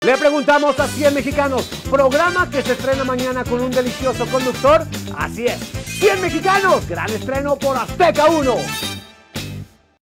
Le preguntamos a 100 mexicanos, programa que se estrena mañana con un delicioso conductor. Así es, 100 mexicanos, gran estreno por Azteca 1.